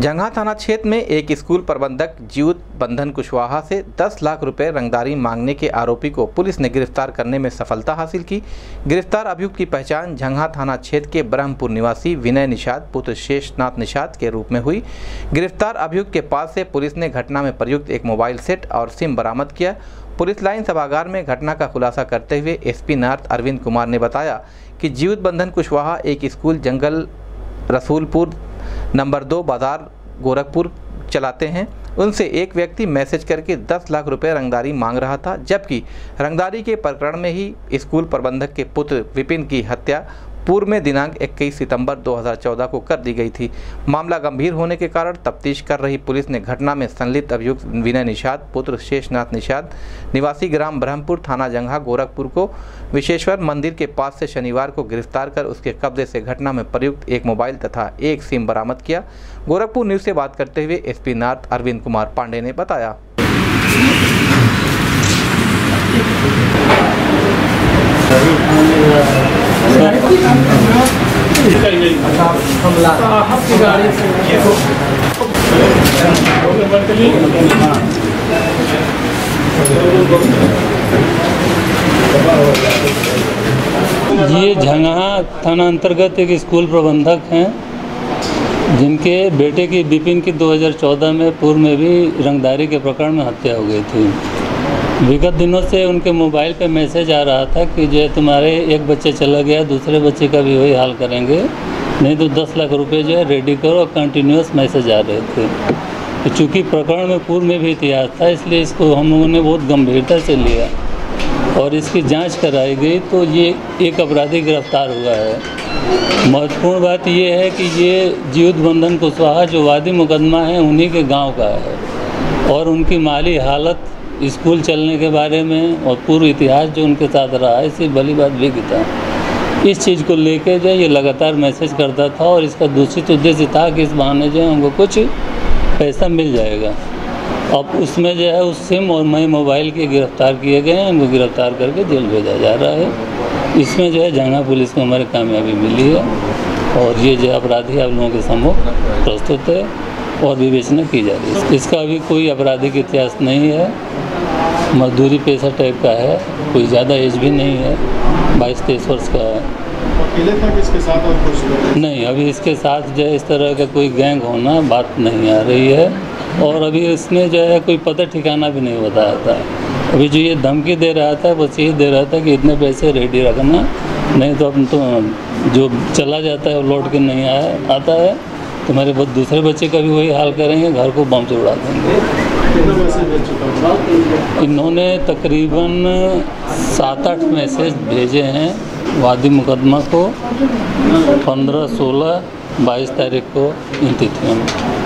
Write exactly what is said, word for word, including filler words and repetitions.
जंघा थाना क्षेत्र में एक स्कूल प्रबंधक जीउत बंधन कुशवाहा से दस लाख रुपए रंगदारी मांगने के आरोपी को पुलिस ने गिरफ्तार करने में सफलता हासिल की। गिरफ्तार अभियुक्त की पहचान जंघा थाना क्षेत्र के ब्रह्मपुर निवासी विनय निषाद पुत्र शेषनाथ निषाद के रूप में हुई। गिरफ्तार अभियुक्त के पास से पुलिस ने घटना में प्रयुक्त एक मोबाइल सेट और सिम बरामद किया। पुलिस लाइन सभागार में घटना का खुलासा करते हुए एसपी नॉर्थ अरविंद कुमार ने बताया कि जीउत बंधन कुशवाहा एक स्कूल जंगल रसूलपुर नंबर दो बाजार गोरखपुर चलाते हैं। उनसे एक व्यक्ति मैसेज करके दस लाख रुपए रंगदारी मांग रहा था, जबकि रंगदारी के प्रकरण में ही स्कूल प्रबंधक के पुत्र विपिन की हत्या पूर्व में दिनांक इक्कीस सितंबर दो हज़ार चौदह को कर दी गई थी। मामला गंभीर होने के कारण तफ्तीश कर रही पुलिस ने घटना में संलिप्त अभियुक्त विनय निषाद पुत्र शेषनाथ निषाद निवासी ग्राम ब्रह्मपुर थाना जंघा गोरखपुर को विश्वेश्वर मंदिर के पास से शनिवार को गिरफ्तार कर उसके कब्जे से घटना में प्रयुक्त एक मोबाइल तथा एक सिम बरामद किया। गोरखपुर न्यूज से बात करते हुए एसपी नॉर्थ अरविंद कुमार पांडे ने बताया। ये जंघा थाना अंतर्गत एक स्कूल प्रबंधक हैं, जिनके बेटे की विपिन की दो हज़ार चौदह में पूर्व में भी रंगदारी के प्रकरण में हत्या हो गई थी। विगत दिनों से उनके मोबाइल पे मैसेज आ रहा था कि जो तुम्हारे एक बच्चे चला गया, दूसरे बच्चे का भी वही हाल करेंगे, नहीं तो दस लाख रुपए जो है रेडी करो। और कंटिन्यूस मैसेज आ रहे थे। तो चूँकि प्रकरण में पूर्व में भी इतिहास था, इसलिए इसको हम लोगों ने बहुत गंभीरता से लिया और इसकी जांच कराई गई तो ये एक अपराधी गिरफ्तार हुआ है। महत्वपूर्ण बात ये है कि ये जीउत बंधन कुशवाहा जो वादी मुकदमा है उन्हीं के गांव का है और उनकी माली हालत, स्कूल चलने के बारे में और पूर्व इतिहास जो उनके साथ रहा है, इससे भली बात भी था। इस चीज़ को लेकर जो ये लगातार मैसेज करता था और इसका दूसरी उद्देश्य था कि इस बहाने जो है उनको कुछ पैसा मिल जाएगा। अब उसमें जो है उस सिम और नए मोबाइल के गिरफ्तार किए गए हैं। उनको गिरफ्तार करके जेल भेजा जा रहा है। इसमें जो है जंघा पुलिस को हमारी कामयाबी मिली है और ये जो अपराधी आप लोगों के सम्मुख प्रस्तुत है और विवेचना की जा रही है। इसका अभी कोई आपराधिक इतिहास नहीं है, मजदूरी पेशा टाइप का है, कोई ज़्यादा एज भी नहीं है, बाईस तेईस वर्ष का है। अकेले था कि इसके साथ और कुछ नहीं, अभी इसके साथ जो है इस तरह का कोई गैंग होना बात नहीं आ रही है और अभी इसने जो है कोई पता ठिकाना भी नहीं बताया था। अभी जो ये धमकी दे रहा था बस यही दे रहा था कि इतने पैसे रेडी रखना, नहीं तो अब तो जो चला जाता है वो लौट के नहीं आया आता है, तुम्हारे बहुत दूसरे बच्चे का भी वही हाल करेंगे, घर को बम से उड़ा देंगे। इन्होंने तकरीबन सात आठ मैसेज भेजे हैं वादी मुकदमा को पंद्रह सोलह बाईस तारीख को इन तिथियों में।